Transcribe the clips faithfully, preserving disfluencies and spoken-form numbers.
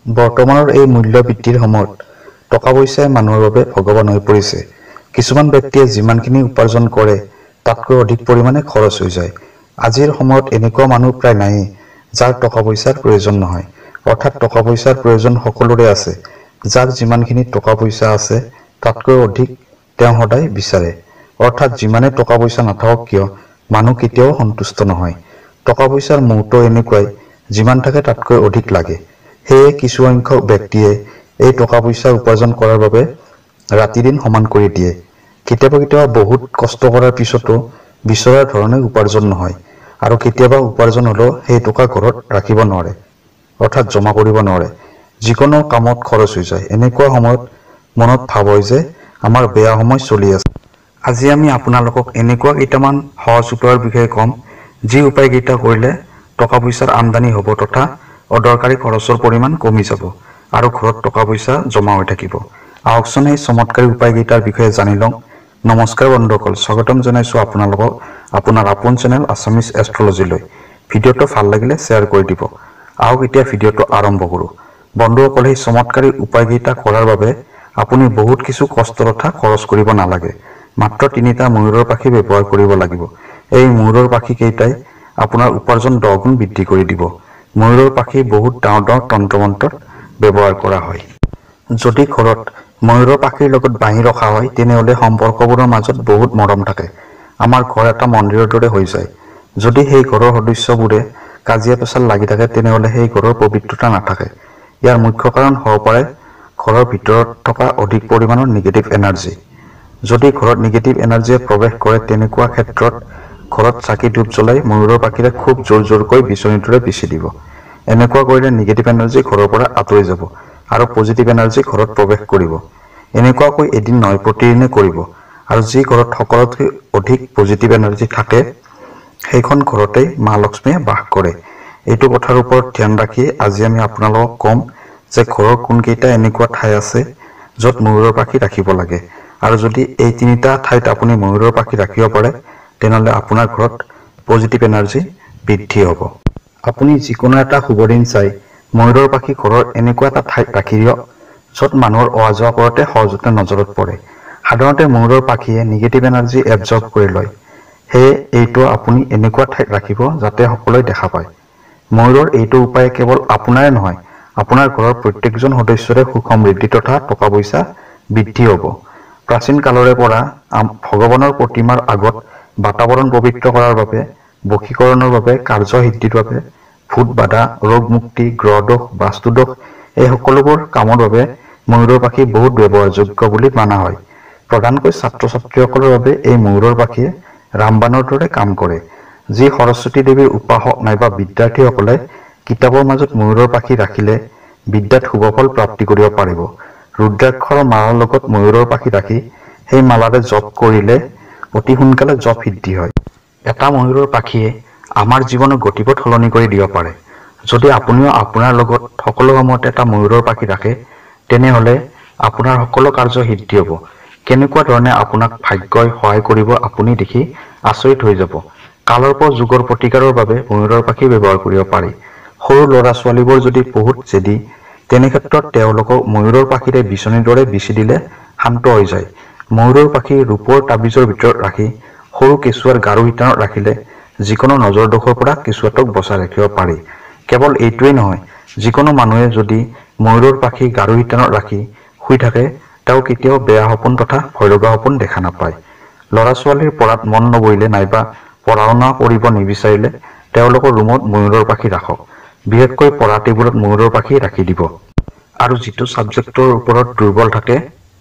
বৰ্তমানৰ এই মূল্য বৃদ্ধিৰ সময়ত টকা পইচাই মানুহৰ বাবে ভগৱান হৈ পৰিছে। কিছুমান ব্যক্তিয়ে যিমানখিনি উপাৰ্জন কৰে তাতকৈ অধিক পৰিমাণে খৰচ হৈ যায়। আজিৰ সময়ত এনেকুৱা মানুহ প্ৰায় নায়েই যাৰ টকা পইচাৰ প্ৰয়োজন নহয়। অৰ্থাৎ টকা পইচাৰ প্ৰয়োজন সকলোৰে আছে। যাৰ যিমানখিনি টকা পইচা আছে তাতকৈ অধিক তেওঁ সদায় বিচাৰে। অৰ্থাৎ যিমানে টকা পইচা নাথাকক কিয় মানুহ কেতিয়াও সন্তুষ্ট নহয়। টকা পইচাৰ মুহূৰ্ত এনেকুৱাই যিমান থাকে তাতকৈ অধিক লাগে। সেয়ে কিছু সংখ্যক ব্যক্তিয়ে এই টকা পইচা উপাৰ্জন কৰাৰ বাবে ৰাতি দিন সমান কৰি দিয়ে। কেতিয়াবা কেতিয়াবা বহুত কষ্ট কৰাৰ পিছতো বিচৰাৰ ধৰণে উপাৰ্জন নহয়, আৰু কেতিয়াবা উপাৰ্জন হলেও সেই টকা ঘৰত ৰাখিব নোৱাৰে, অৰ্থাৎ জমা কৰিব নোৱাৰে। যিকোনো কামত খৰচ হৈ যায়। এনেকুৱা সময়ত মনত ভাৱ হয় যে আমাৰ বেয়া সময় চলি আছে। আজি আমি আপোনালোকক এনেকুৱা কেইটামান সহজ উপায়ৰ বিষয়ে ক'ম, যি উপায় কেইটা কৰিলে টকা পইচাৰ আমদানি হ'ব তথা অদৰকাৰী খৰচৰ পৰিমাণ কমি যাব আৰু ঘৰত টকা পইচা জমা হৈ থাকিব। আহকচোন এই চমৎকাৰী উপায় কেইটাৰ বিষয়ে জানি লওঁ। নমস্কাৰ বন্ধুসকল, স্বাগতম জনাইছোঁ আপোনালোকক আপোনাৰ আপোন চেনেল আছামিজ এষ্ট্ৰলজিলৈ। ভিডিঅ'টো ভাল লাগিলে শ্বেয়াৰ কৰি দিব। আহক এতিয়া ভিডিঅ'টো আৰম্ভ কৰোঁ। বন্ধুসকল, এই চমৎকাৰী উপায় কেইটা কৰাৰ বাবে আপুনি বহুত কিছু কষ্ট তথা খৰচ কৰিব নালাগে। মাত্ৰ তিনিটা ময়ূৰৰ পাখি ব্যৱহাৰ কৰিব লাগিব। এই ময়ূৰৰ পাখি কেইটাই আপোনাৰ উপাৰ্জন দহ গুণ বৃদ্ধি কৰি দিব। ময়ূৰৰ পাখি বহুত ডাঙৰ ডাঙৰ তন্ত্ৰ মন্ত্ৰত ব্যৱহাৰ কৰা হয়। যদি ঘৰত ময়ূৰৰ পাখিৰ লগত বান্ধি ৰখা হয় তেনেহলে সম্পৰ্কবোৰৰ মাজত বহুত মৰম থাকে। আমাৰ ঘৰ এটা মন্দিৰৰ দৰে হৈ যায়। যদি সেই ঘৰৰ সদস্যবোৰে কাজিয়া পেচাল লাগি থাকে তেনেহলে সেই ঘৰৰ পবিত্ৰতা নাথাকে। ইয়াৰ মুখ্য কাৰণ হ'ব পাৰে ঘৰৰ ভিতৰত থকা অধিক পৰিমাণৰ নিগেটিভ এনাৰ্জি। যদি ঘৰত নিগেটিভ এনাৰ্জিয়ে প্ৰৱেশ কৰে তেনেকুৱা ক্ষেত্ৰত ঘৰত চাকি ধূপ জ্বলাই ময়ূৰৰ পাখিৰে খুব জোৰ জোৰকৈ বিচনীৰ দৰে বিচি দিব। এনেকুৱা কৰিলে নিগেটিভ এনাৰ্জি ঘৰৰ পৰা আঁতৰি যাব আৰু পজিটিভ এনাৰ্জি ঘৰত প্ৰৱেশ কৰিব। এনেকুৱাকৈ এদিন নহয় প্ৰতিদিনে কৰিব, আৰু যি ঘৰত সকলোতকৈ অধিক পজিটিভ এনাৰ্জি থাকে সেইখন ঘৰতেই মা লক্ষ্মীয়ে বাস কৰে। এইটো কথাৰ ওপৰত ধ্যান ৰাখি আজি আমি আপোনালোকক ক'ম যে ঘৰৰ কোনকেইটা এনেকুৱা ঠাই আছে য'ত ময়ূৰৰ পাখি ৰাখিব লাগে, আৰু যদি এই তিনিটা ঠাইত আপুনি ময়ূৰৰ পাখি ৰাখিব পাৰে তেনেহলে আপোনাৰ ঘৰত পজিটিভ এনাৰ্জি বৃদ্ধি হ'ব। আপুনি যিকোনো এটা শুভ দিন চাই ময়ূৰৰ পাখি ঘৰৰ এনেকুৱা এটা ঠাইত ৰাখি দিয়ক য'ত মানুহৰ অহা যোৱা কৰোঁতে সহজতে নজৰত পৰে। সাধাৰণতে ময়ূৰৰ পাখিয়ে নিগেটিভ এনাৰ্জি এবজৰ্ব কৰি লয়। সেয়ে এইটো আপুনি এনেকুৱা ঠাইত ৰাখিব যাতে সকলোৱে দেখা পায়। ময়ূৰৰ এইটো উপায়ে কেৱল আপোনাৰে নহয়, আপোনাৰ ঘৰৰ প্ৰত্যেকজন সদস্যৰে সুখ সমৃদ্ধি তথা টকা পইচা বৃদ্ধি হ'ব। প্ৰাচীন কালৰে পৰা ভগৱানৰ প্ৰতিমাৰ আগত বাতাবৰণ পবিত্ৰ কৰাৰ বাবে, বশীকৰণৰ বাবে, কাৰ্য সিদ্ধিৰ বাবে, ভূত বাধা, ৰোগ মুক্তি, গ্ৰহ দোষ, বাস্তু দোষ এই সকলোবোৰ কামৰ বাবে ময়ূৰৰ পাখি বহুত ব্যৱহাৰযোগ্য বুলি মানা হয়। প্ৰধানকৈ ছাত্ৰ ছাত্ৰীসকলৰ বাবে এই ময়ূৰৰ পাখিয়ে ৰামবাণৰ দৰে কাম কৰে। যি সৰস্বতী দেৱীৰ উপাসক নাইবা বিদ্যাৰ্থীসকলে কিতাপৰ মাজত ময়ূৰৰ পাখি ৰাখিলে বিদ্যাত শুভফল প্ৰাপ্তি কৰিব পাৰিব। ৰুদ্ৰাক্ষৰ মালাৰ লগত ময়ূৰৰ পাখি ৰাখি সেই মালাৰে জপ কৰিলে অতি সোনকালে জপ সিদ্ধি হয়। এটা ময়ূৰৰ পাখিয়ে আমাৰ জীৱনৰ গতিপথ সলনি কৰি দিব পাৰে। যদি আপুনিও আপোনাৰ লগত সকলো সময়তে এটা ময়ূৰৰ পাখি ৰাখে তেনেহলে আপোনাৰ সকলো কাৰ্য সিদ্ধি হ'ব। কেনেকুৱা ধৰণে আপোনাক ভাগ্যই সহায় কৰিব আপুনি দেখি আচৰিত হৈ যাব। কালৰ্প যুগৰ প্ৰতিকাৰৰ বাবে ময়ূৰৰ পাখি ব্যৱহাৰ কৰিব পাৰি। সৰু ল'ৰা ছোৱালীবোৰ যদি বহুত জেদি তেনে ক্ষেত্ৰত তেওঁলোকক ময়ূৰৰ পাখিৰে বিচনীৰ দৰে বিচি দিলে শান্ত হৈ যায়। ময়ূৰৰ পাখি ৰূপৰ তাবিজৰ ভিতৰত ৰাখি সৰু কেঁচুৱাৰ গাৰু শিতানত ৰাখিলে যিকোনো নজৰ দোষৰ পৰা কেঁচুৱাটোক বচাই ৰাখিব পাৰি। কেৱল এইটোৱেই নহয়, যিকোনো মানুহে যদি ময়ূৰৰ পাখি গাৰু শিতানত ৰাখি শুই থাকে তেওঁ কেতিয়াও বেয়া সপোন তথা ভয় লগা সপোন দেখা নাপায়। ল'ৰা ছোৱালীৰ পঢ়াত মন নবহিলে নাইবা পঢ়া শুনা কৰিব নিবিচাৰিলে তেওঁলোকৰ ৰুমত ময়ূৰৰ পাখি ৰাখক। বিশেষকৈ পঢ়া টেবুলত ময়ূৰৰ পাখি ৰাখি দিব। আৰু যিটো ছাবজেক্টৰ ওপৰত দুৰ্বল থাকে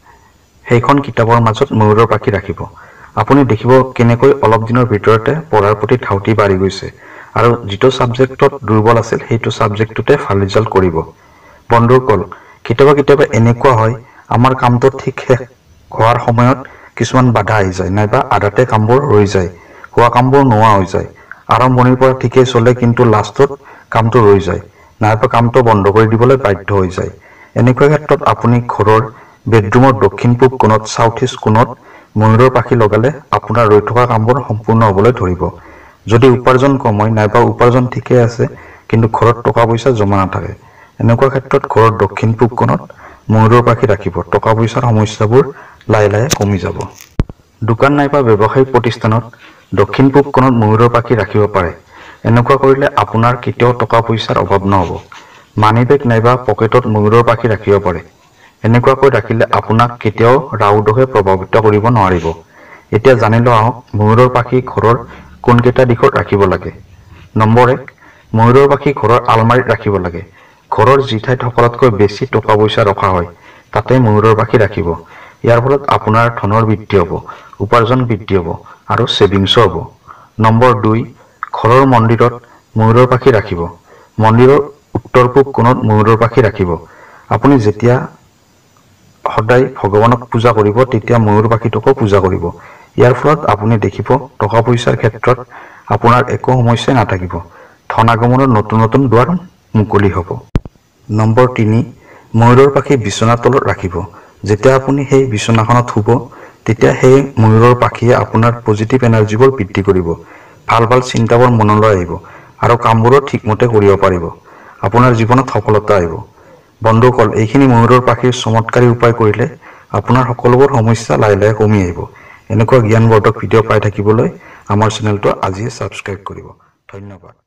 সেইখন কিতাপৰ মাজত ময়ূৰৰ পাখি ৰাখিব। আপুনি দেখিব কেনেকৈ অলপ দিনৰ ভিতৰতে পঢ়াৰ প্ৰতি ধাউতি বাঢ়ি গৈছে, আৰু যিটো ছাবজেক্টত দুৰ্বল আছিল সেইটো ছাবজেক্টতে ভাল ৰিজাল্ট কৰিব। বন্ধুসকল, কেতিয়াবা কেতিয়াবা এনেকুৱা হয় আমাৰ কামটো ঠিক শেষ হোৱাৰ সময়ত কিছুমান বাধা আহি যায়, নাইবা আধাতে কামবোৰ ৰৈ যায়, হোৱা কামবোৰ নোহোৱা হৈ যায়। আৰম্ভণিৰ পৰা ঠিকেই চলে কিন্তু লাষ্টত কামটো ৰৈ যায়, নাইবা কামটো বন্ধ কৰি দিবলৈ বাধ্য হৈ যায়। এনেকুৱা ক্ষেত্ৰত আপুনি ঘৰৰ বেডৰুমৰ দক্ষিণ পূব কোণত চাউথ ইষ্ট কোণত ময়ূৰৰ পাখি লগালে আপোনাৰ ৰৈ থকা কামবোৰ সম্পূৰ্ণ হ'বলৈ ধৰিব। যদি উপাৰ্জন কম হয় নাইবা উপাৰ্জন ঠিকেই আছে কিন্তু ঘৰত টকা পইচা জমা নাথাকে এনেকুৱা ক্ষেত্ৰত ঘৰৰ দক্ষিণ পূব কোণত ময়ূৰৰ পাখি ৰাখিব। টকা পইচাৰ সমস্যাবোৰ লাহে লাহে কমি যাব। দোকান নাইবা ব্যৱসায়িক প্ৰতিষ্ঠানত দক্ষিণ পূব কোণত ময়ূৰৰ পাখি ৰাখিব পাৰে। এনেকুৱা কৰিলে আপোনাৰ কেতিয়াও টকা পইচাৰ অভাৱ নহ'ব। মানি বেগ নাইবা পকেটত ময়ূৰৰ পাখি ৰাখিব পাৰে। এনেকুৱাকৈ ৰাখিলে আপোনাক কেতিয়াও ৰাহুদোষে প্ৰভাৱিত কৰিব নোৱাৰিব। এতিয়া জানি লওঁ আহক ময়ূৰৰ পাখি ঘৰৰ কোনকেইটা দিশত ৰাখিব লাগে। নম্বৰ এক, ময়ূৰৰ পাখি ঘৰৰ আলমাৰীত ৰাখিব লাগে। ঘৰৰ যি ঠাইত সকলোতকৈ বেছি টকা পইচা ৰখা হয় তাতে ময়ূৰৰ পাখি ৰাখিব। ইয়াৰ ফলত আপোনাৰ ধনৰ বৃদ্ধি হ'ব, উপাৰ্জন বৃদ্ধি হ'ব আৰু ছেভিংছো হ'ব। নম্বৰ দুই, ঘৰৰ মন্দিৰত ময়ূৰৰ পাখি ৰাখিব। মন্দিৰৰ উত্তৰ পূব কোণত ময়ূৰৰ পাখি ৰাখিব। আপুনি যেতিয়া সদায় ভগৱানক পূজা কৰিব তেতিয়া ময়ূৰ পাখিটোকো পূজা কৰিব। ইয়াৰ ফলত আপুনি দেখিব টকা পইচাৰ ক্ষেত্ৰত আপোনাৰ একো সমস্যা নাথাকিব। ধন আগমনৰ নতুন নতুন দুৱাৰ মুকলি হ'ব। নম্বৰ তিনি, ময়ূৰৰ পাখি বিচনাৰ তলত ৰাখিব। যেতিয়া আপুনি সেই বিচনাখনত শুব তেতিয়া সেই ময়ূৰৰ পাখিয়ে আপোনাৰ পজিটিভ এনাৰ্জিবোৰ বৃদ্ধি কৰিব। ভাল ভাল চিন্তাবোৰ মনলৈ আহিব আৰু কামবোৰো ঠিকমতে কৰিব পাৰিব। আপোনাৰ জীৱনত সফলতা আহিব। বন্ধুসকল, এইখিনি ময়ূৰৰ পাখিৰ চমৎকাৰী উপায় কৰিলে আপোনাৰ সকলোবোৰ সমস্যা লাহে লাহে কমি আহিব। এনেকুৱা জ্ঞানবৰ্ধক ভিডিঅ' পাই থাকিবলৈ আমাৰ চেনেলটো আজিয়ে ছাবস্ক্ৰাইব কৰিব। ধন্যবাদ।